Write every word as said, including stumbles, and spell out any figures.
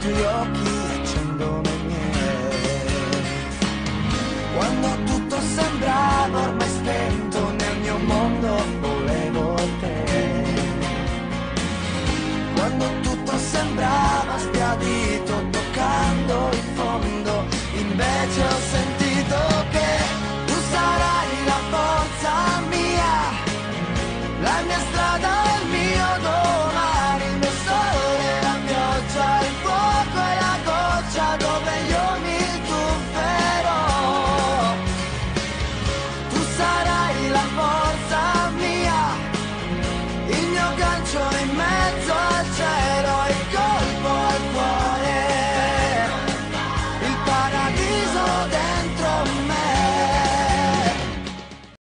tuoi occhi accendono i miei. Quando tutto sembrava ormai spento nel mio mondo, volevo te. Quando tutto sembrava sbiadito